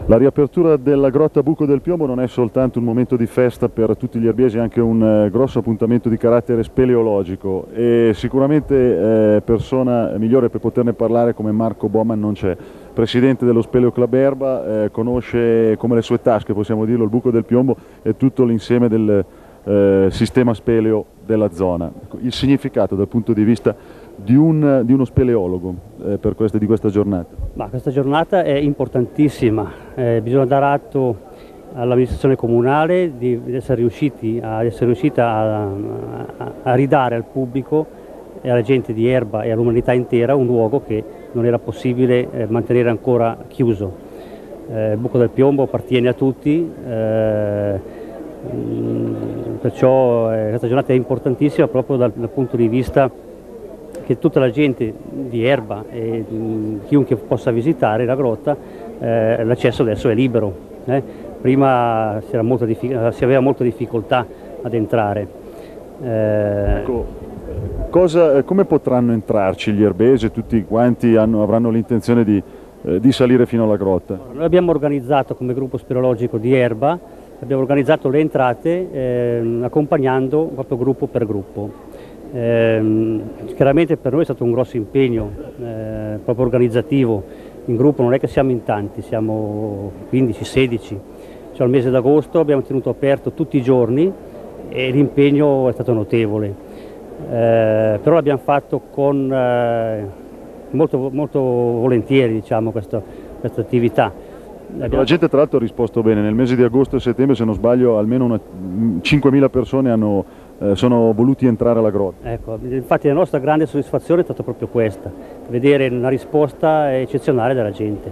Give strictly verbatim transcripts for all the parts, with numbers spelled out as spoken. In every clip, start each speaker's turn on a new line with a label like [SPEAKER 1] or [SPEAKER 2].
[SPEAKER 1] La riapertura della grotta Buco del Piombo non è soltanto un momento di festa per tutti gli erbiesi, è anche un eh, grosso appuntamento di carattere speleologico e sicuramente eh, persona migliore per poterne parlare come Marco Bowman non c'è. Presidente dello Speleo Club Erba, eh, conosce come le sue tasche, possiamo dirlo, il Buco del Piombo e tutto l'insieme del eh, sistema speleo della zona. Il significato dal punto di vista di, un, di uno speleologo eh, per queste, di questa giornata?
[SPEAKER 2] Ma questa giornata è importantissima, eh, bisogna dare atto all'amministrazione comunale di essere riusciti a, essere riuscita a, a, a ridare al pubblico e alla gente di Erba e all'umanità intera un luogo che non era possibile eh, mantenere ancora chiuso. Eh, il Buco del Piombo appartiene a tutti, eh, mh, perciò eh, questa giornata è importantissima proprio dal, dal punto di vista che tutta la gente di Erba e mh, chiunque possa visitare la grotta, eh, l'accesso adesso è libero. Eh. Prima si, era molta si aveva molta difficoltà ad entrare. Eh,
[SPEAKER 1] ecco. Cosa, come potranno entrarci gli erbesi? Tutti quanti hanno, avranno l'intenzione di, eh, di salire fino alla grotta?
[SPEAKER 2] Noi abbiamo organizzato come gruppo speleologico di Erba, abbiamo organizzato le entrate eh, accompagnando proprio gruppo per gruppo. Eh, chiaramente per noi è stato un grosso impegno eh, proprio organizzativo. In gruppo non è che siamo in tanti, siamo quindici sedici. Cioè, al mese d'agosto abbiamo tenuto aperto tutti i giorni e l'impegno è stato notevole. Eh, però l'abbiamo fatto con eh, molto, molto volentieri, diciamo, questa attività.
[SPEAKER 1] Abbiamo... La gente tra l'altro ha risposto bene, nel mese di agosto e settembre se non sbaglio almeno una... cinquemila persone hanno, eh, sono voluti entrare alla grotta.
[SPEAKER 2] Ecco, infatti la nostra grande soddisfazione è stata proprio questa, vedere una risposta eccezionale dalla gente.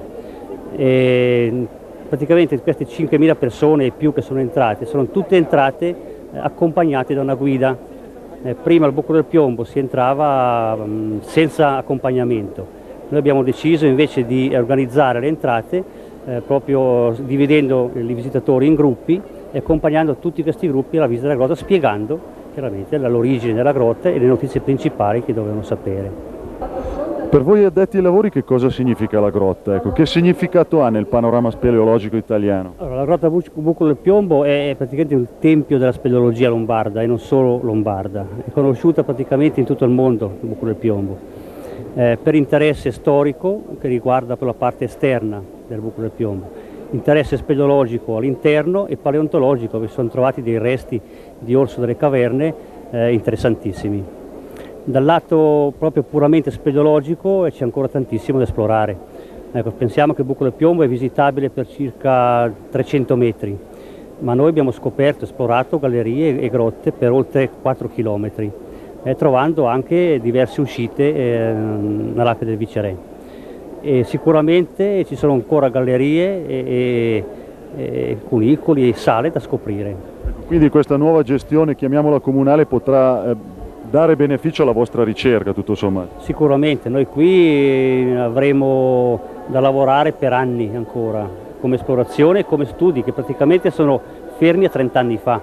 [SPEAKER 2] E praticamente queste cinquemila persone e più che sono entrate, sono tutte entrate eh, accompagnate da una guida. Eh, prima al Buco del Piombo si entrava mh, senza accompagnamento, noi abbiamo deciso invece di organizzare le entrate eh, proprio dividendo i visitatori in gruppi e accompagnando tutti questi gruppi alla visita della grotta, spiegando chiaramente l'origine della grotta e le notizie principali che dovevano sapere.
[SPEAKER 1] Per voi addetti ai lavori che cosa significa la grotta? Ecco, che significato ha nel panorama speleologico italiano?
[SPEAKER 2] Allora, la grotta Buco del Piombo è praticamente il tempio della speleologia lombarda e non solo lombarda, è conosciuta praticamente in tutto il mondo il Buco del Piombo, eh, per interesse storico che riguarda per la parte esterna del Buco del Piombo, interesse speleologico all'interno e paleontologico, che sono trovati dei resti di orso delle caverne eh, interessantissimi. Dal lato proprio puramente speleologico c'è ancora tantissimo da esplorare. Ecco, pensiamo che il Buco del Piombo è visitabile per circa trecento metri, ma noi abbiamo scoperto, esplorato gallerie e grotte per oltre quattro chilometri, eh, trovando anche diverse uscite eh, nell'Ape del Viceré. E sicuramente ci sono ancora gallerie, e, e, e cunicoli e sale da scoprire.
[SPEAKER 1] Quindi questa nuova gestione, chiamiamola comunale, potrà eh, dare beneficio alla vostra ricerca, tutto sommato?
[SPEAKER 2] Sicuramente, noi qui avremo da lavorare per anni ancora, come esplorazione e come studi, che praticamente sono fermi a trenta anni fa.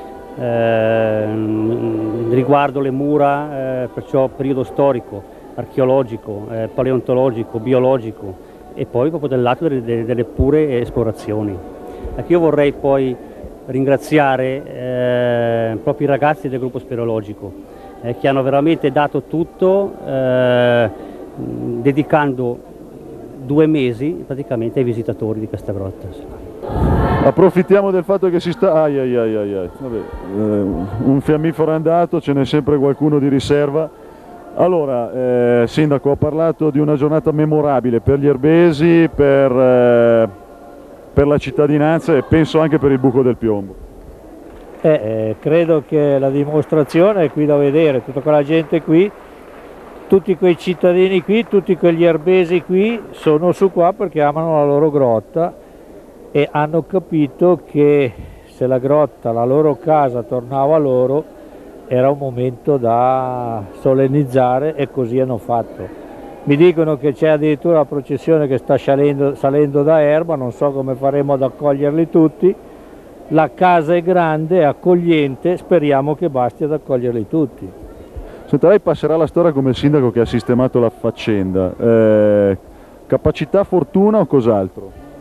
[SPEAKER 2] Eh, riguardo le mura, eh, perciò periodo storico, archeologico, eh, paleontologico, biologico e poi proprio dal lato delle, delle pure esplorazioni. Ecco, io vorrei poi ringraziare eh, proprio i ragazzi del gruppo speleologico, Eh, che hanno veramente dato tutto, eh, dedicando due mesi praticamente ai visitatori di questa grotta.
[SPEAKER 1] Approfittiamo del fatto che si sta... Ai, ai, ai, ai, ai. Vabbè, eh, un fiammifero è andato, ce n'è sempre qualcuno di riserva. Allora, eh, Sindaco, ha parlato di una giornata memorabile per gli erbesi, per, eh, per la cittadinanza e penso anche per il Buco del Piombo.
[SPEAKER 3] Eh, eh, credo che la dimostrazione è qui da vedere, tutta quella gente qui, tutti quei cittadini qui, tutti quegli erbesi qui sono su qua perché amano la loro grotta e hanno capito che se la grotta, la loro casa tornava loro era un momento da solennizzare e così hanno fatto. Mi dicono che c'è addirittura la processione che sta salendo, salendo da Erba, non so come faremo ad accoglierli tutti. La casa è grande, è accogliente, speriamo che basti ad accoglierli tutti.
[SPEAKER 1] Senta, lei passerà alla storia come il sindaco che ha sistemato la faccenda. Eh, capacità, fortuna o cos'altro?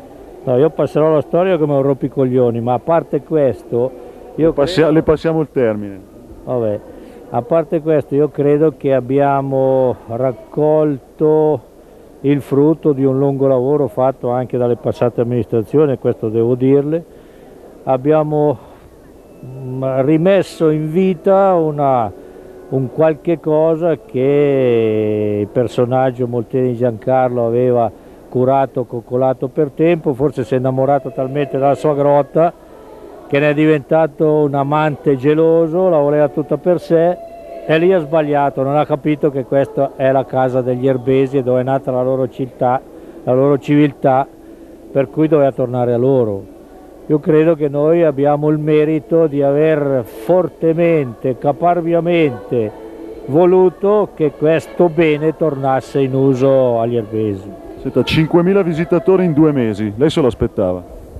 [SPEAKER 3] No, io passerò la storia come un rompicoglioni, ma a parte questo, io
[SPEAKER 1] Passia,
[SPEAKER 3] credo...
[SPEAKER 1] le passiamo il termine.
[SPEAKER 3] Vabbè, a parte questo, io credo che abbiamo raccolto il frutto di un lungo lavoro fatto anche dalle passate amministrazioni, questo devo dirle. Abbiamo rimesso in vita una, un qualche cosa che il personaggio Molteni Giancarlo aveva curato, coccolato per tempo, forse si è innamorato talmente della sua grotta che ne è diventato un amante geloso, la voleva tutta per sé e lì ha sbagliato, non ha capito che questa è la casa degli Erbesi e dove è nata la loro città, la loro civiltà, per cui doveva tornare a loro. Io credo che noi abbiamo il merito di aver fortemente, caparbiamente voluto che questo bene tornasse in uso agli Erbesi.
[SPEAKER 1] Senta, cinquemila visitatori in due mesi, lei se lo aspettava?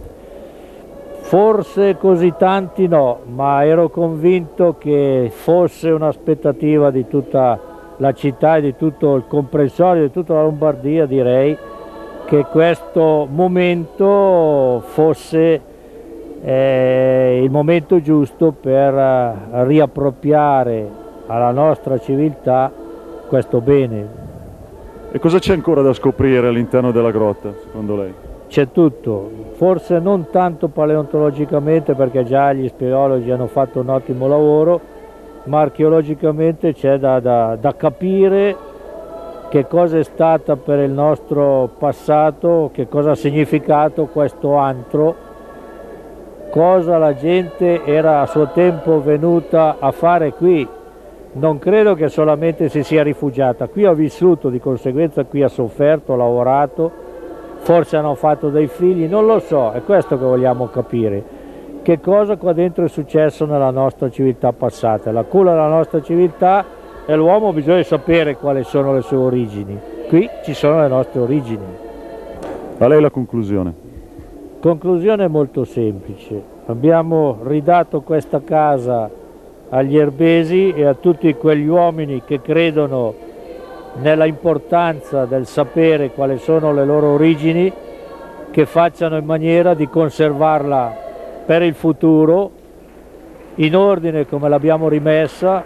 [SPEAKER 3] Forse così tanti no, ma ero convinto che fosse un'aspettativa di tutta la città e di tutto il comprensorio, di tutta la Lombardia, direi, che questo momento fosse eh, il momento giusto per uh, riappropriare alla nostra civiltà questo bene.
[SPEAKER 1] E cosa c'è ancora da scoprire all'interno della grotta, secondo lei?
[SPEAKER 3] C'è tutto, forse non tanto paleontologicamente perché già gli speleologi hanno fatto un ottimo lavoro, ma archeologicamente c'è da, da, da capire che cosa è stata per il nostro passato, che cosa ha significato questo antro, cosa la gente era a suo tempo venuta a fare qui. Non credo che solamente si sia rifugiata, qui ha vissuto, di conseguenza qui ha sofferto, ha lavorato, forse hanno fatto dei figli, non lo so, è questo che vogliamo capire. Che cosa qua dentro è successo nella nostra civiltà passata? La culla della nostra civiltà è l'uomo, bisogna sapere quali sono le sue origini. Qui ci sono le nostre origini.
[SPEAKER 1] A lei la conclusione?
[SPEAKER 3] Conclusione molto semplice. Abbiamo ridato questa casa agli Erbesi e a tutti quegli uomini che credono nella importanza del sapere quali sono le loro origini, che facciano in maniera di conservarla per il futuro, in ordine come l'abbiamo rimessa,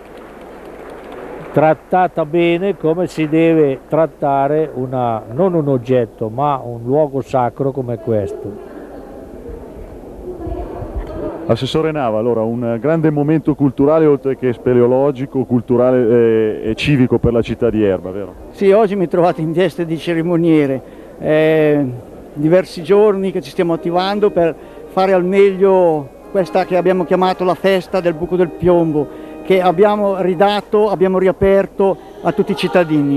[SPEAKER 3] trattata bene come si deve trattare una, non un oggetto ma un luogo sacro come questo.
[SPEAKER 1] Assessore Nava, allora un grande momento culturale oltre che speleologico, culturale e civico per la città di Erba, vero?
[SPEAKER 4] Sì, oggi mi trovate in veste di cerimoniere, eh, diversi giorni che ci stiamo attivando per fare al meglio questa che abbiamo chiamato la festa del Buco del Piombo, che abbiamo ridato, abbiamo riaperto a tutti i cittadini.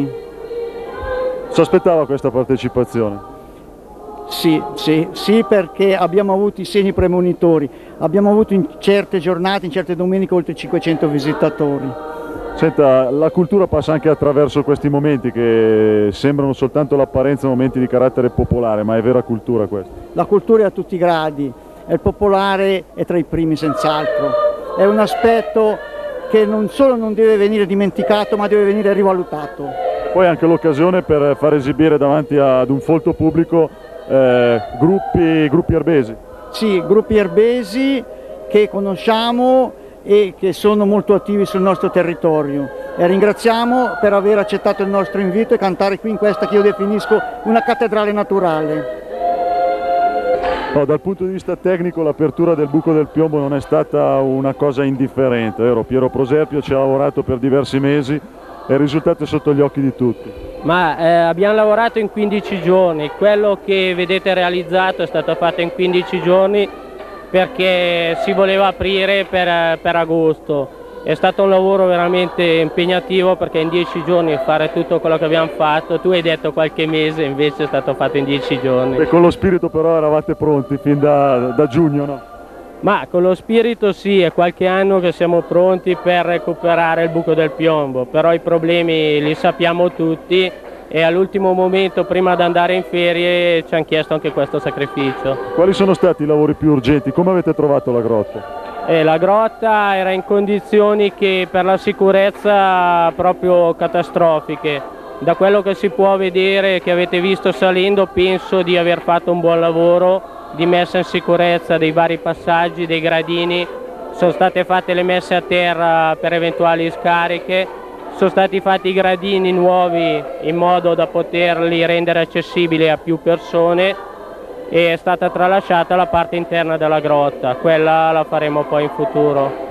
[SPEAKER 1] Si aspettava questa partecipazione?
[SPEAKER 4] Sì, sì, sì, perché abbiamo avuto i segni premonitori, abbiamo avuto in certe giornate, in certe domeniche oltre cinquecento visitatori.
[SPEAKER 1] Senta, la cultura passa anche attraverso questi momenti che sembrano soltanto l'apparenza momenti di carattere popolare, ma è vera cultura questa?
[SPEAKER 4] La cultura è a tutti i gradi, e il popolare è tra i primi senz'altro, è un aspetto che non solo non deve venire dimenticato ma deve venire rivalutato.
[SPEAKER 1] Poi anche l'occasione per far esibire davanti ad un folto pubblico Eh, gruppi, gruppi erbesi?
[SPEAKER 4] Sì, gruppi erbesi che conosciamo e che sono molto attivi sul nostro territorio e ringraziamo per aver accettato il nostro invito e cantare qui in questa che io definisco una cattedrale naturale.
[SPEAKER 1] No, dal punto di vista tecnico l'apertura del Buco del Piombo non è stata una cosa indifferente, vero? Piero Proserpio ci ha lavorato per diversi mesi e il risultato è sotto gli occhi di tutti.
[SPEAKER 5] Ma eh, abbiamo lavorato in quindici giorni, quello che vedete realizzato è stato fatto in quindici giorni perché si voleva aprire per, per agosto. È stato un lavoro veramente impegnativo perché in dieci giorni fare tutto quello che abbiamo fatto, tu hai detto qualche mese, invece è stato fatto in dieci giorni.
[SPEAKER 1] E con lo spirito però eravate pronti fin da, da giugno, no?
[SPEAKER 5] Ma con lo spirito sì, è qualche anno che siamo pronti per recuperare il Buco del Piombo, però i problemi li sappiamo tutti e all'ultimo momento, prima di andare in ferie, ci hanno chiesto anche questo sacrificio.
[SPEAKER 1] Quali sono stati i lavori più urgenti? Come avete trovato la grotta?
[SPEAKER 5] Eh, la grotta era in condizioni che per la sicurezza proprio catastrofiche. Da quello che si può vedere, che avete visto salendo, penso di aver fatto un buon lavoro di messa in sicurezza dei vari passaggi, dei gradini. Sono state fatte le messe a terra per eventuali scariche, sono stati fatti i gradini nuovi in modo da poterli rendere accessibili a più persone e è stata tralasciata la parte interna della grotta, quella la faremo poi in futuro.